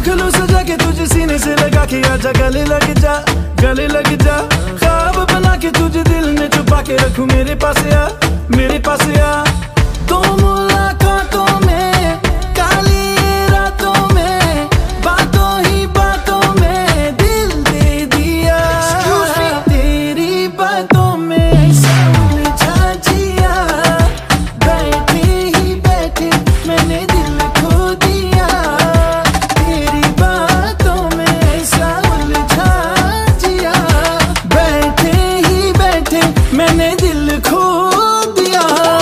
आँख लो सजा के तुझे सीने से लगा के आजा गले लग जा, गले लग जा। ख्वाब बना के तुझे दिल में छुपा के रखूं, मेरे पास आ, मेरे पास आ। तो मुलाकातों में, काली रातों में, बातों ही बातों में दिल दे दिया। तेरी बातों में उलझा जिया, बैठे ही बैठे मैंने दिल खो दिया। तेरी बातों में ऐसा उलझा जिया, बैठे ही बैठे मैंने दिल खो दिया।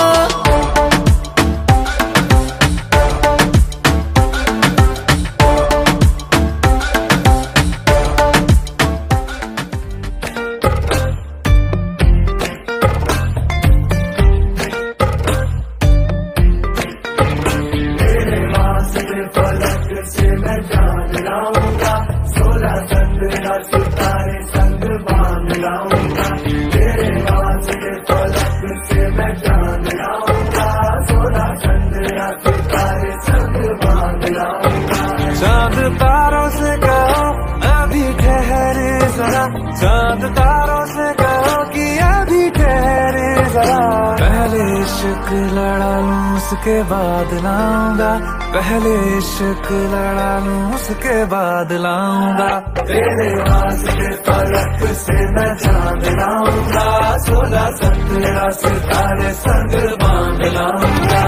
से मैं जान लाऊंगा, 16 चंद्रा सितारे संग बांध लाऊंगा। तेरे वास्ते फलक से मैं जान लाऊंगा, 16 चंद्रा सितारे संग बांध लाऊंगा। चांद तारों से कहो अभी ठहरे जरा, चांद तारों से कहो कि अभी ठहरे जरा। पहले इश्क लड़ा लूं उसके बाद लाऊंगा, पहले इश्क लड़ा लूं उसके बाद लाऊंगा। तेरे वास्ते फलक से मैं चांद लाऊंगा, 16 चंद्रा सितारे संग बांध लाऊंगा।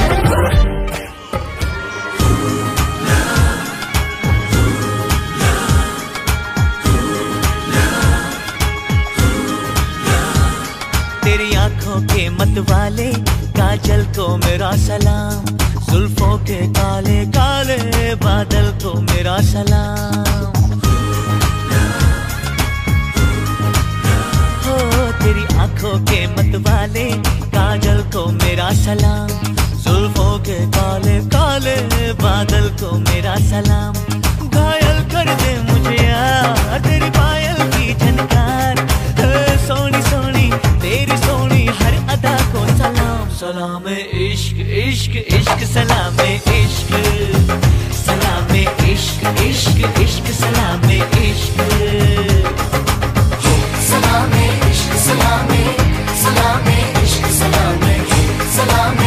तेरी आंखों के मतवाले काजल को मेरा सलाम, जुल्फों के काले काले बादल को मेरा सलाम। हो तेरी आंखों के मतवाले काजल को मेरा सलाम, जुल्फों के काले काले बादल को मेरा सलाम। घायल कर दे मुझे यार तेरी पायल की झनकार, सोनी सोनी तेरी सोनी हर अदा को सलाम। सलाम इश्क इश्क इश्क सलाम इश्क, सलाम इश्क इश्क इश्क सलाम इश्क। सलाम इश्क सलाम, सलाम इश्क सलाम, सलाम